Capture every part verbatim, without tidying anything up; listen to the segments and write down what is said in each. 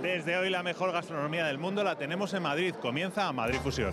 Desde hoy la mejor gastronomía del mundo la tenemos en Madrid. Comienza Madrid Fusión.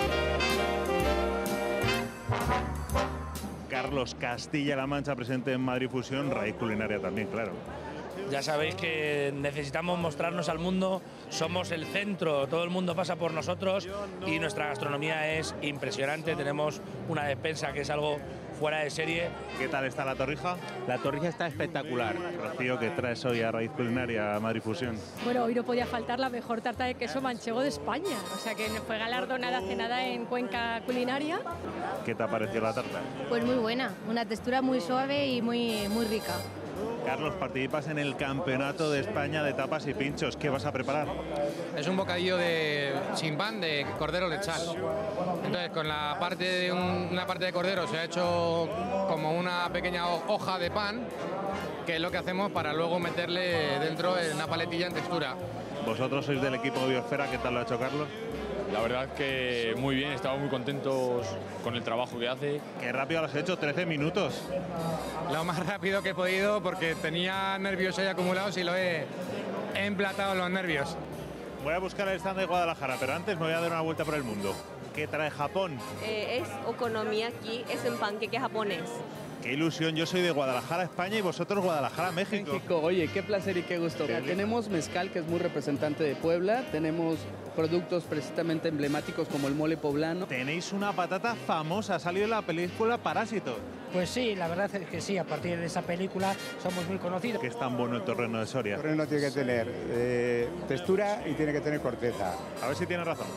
Carlos Castilla-La Mancha presente en Madrid Fusión, raíz culinaria también, claro. Ya sabéis que necesitamos mostrarnos al mundo, somos el centro, todo el mundo pasa por nosotros y nuestra gastronomía es impresionante, tenemos una despensa que es algo fuera de serie. ¿Qué tal está la torrija? La torrija está espectacular. Rocío, ¿qué traes hoy a raíz culinaria a Madrid Fusión? Bueno, hoy no podía faltar la mejor tarta de queso manchego de España, o sea que fue galardonada hace nada en Cuenca Culinaria. ¿Qué te ha parecido la tarta? Pues muy buena, una textura muy suave y muy, muy rica. Carlos, participas en el Campeonato de España de tapas y pinchos. ¿Qué vas a preparar? Es un bocadillo de sin pan de cordero lechal. Entonces, con la parte de un, una parte de cordero se ha hecho como una pequeña hoja de pan, que es lo que hacemos para luego meterle dentro en una paletilla en textura. Vosotros sois del equipo Biosfera, ¿qué tal lo ha hecho Carlos? La verdad que muy bien, estamos muy contentos con el trabajo que hace. Qué rápido lo has hecho, trece minutos. Lo más rápido que he podido porque tenía nervios ahí acumulados y lo he, he emplatado los nervios. Voy a buscar el stand de Guadalajara, pero antes me voy a dar una vuelta por el mundo. ¿Qué trae Japón? Eh, es okonomiyaki, es un panqueque japonés. Qué ilusión, yo soy de Guadalajara, España, y vosotros Guadalajara, México. México, oye, qué placer y qué gusto. Tenemos mezcal, que es muy representante de Puebla, tenemos productos precisamente emblemáticos como el mole poblano. Tenéis una patata famosa, ha salido en la película Parásito. Pues sí, la verdad es que sí, a partir de esa película somos muy conocidos. ¿Qué es tan bueno el torreno de Soria? El torreno tiene que tener eh, textura y tiene que tener corteza. A ver si tienes razón.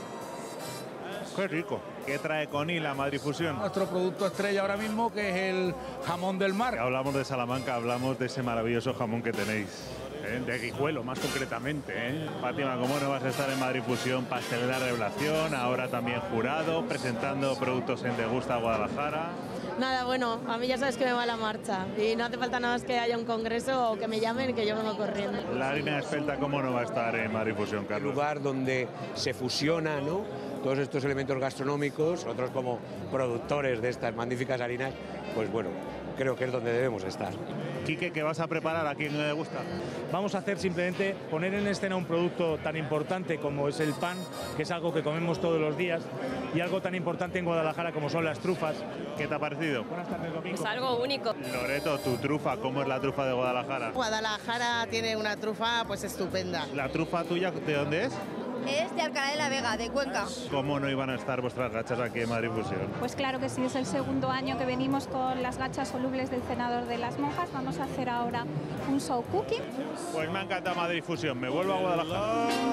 ¡Qué rico! ¿Qué trae Conil a Madrid Fusión? Nuestro producto estrella ahora mismo, que es el jamón del mar. Hablamos de Salamanca, hablamos de ese maravilloso jamón que tenéis. ¿Eh? De Guijuelo, más concretamente. ¿eh? Fátima, ¿cómo no vas a estar en Madrid Fusión? Pastelera Revelación, ahora también jurado, presentando productos en Degusta Guadalajara. Nada, bueno, a mí ya sabes que me va la marcha y no hace falta nada más que haya un congreso o que me llamen, que yo vengo corriendo. La harina espelta, ¿cómo no va a estar en Madrid Fusión, Carlos? Un lugar donde se fusiona, ¿no?, todos estos elementos gastronómicos. Nosotros, como productores de estas magníficas harinas, pues bueno, creo que es donde debemos estar. Quique, ¿qué vas a preparar aquí en Le Gusta? Vamos a hacer simplemente poner en escena un producto tan importante como es el pan, que es algo que comemos todos los días, y algo tan importante en Guadalajara como son las trufas. ¿Qué te ha parecido? Buenas tardes, Domingo. Es algo único. Loreto, tu trufa, ¿cómo es la trufa de Guadalajara? Guadalajara tiene una trufa pues estupenda. ¿La trufa tuya de dónde es? Es de Alcalá de la Vega, de Cuenca. ¿Cómo no iban a estar vuestras gachas aquí en Madrid Fusión? Pues claro que sí, es el segundo año que venimos con las gachas solubles del Cenador de las Monjas. Vamos a hacer ahora un show cooking. Pues me ha encantado Madrid Fusión, me vuelvo a Guadalajara.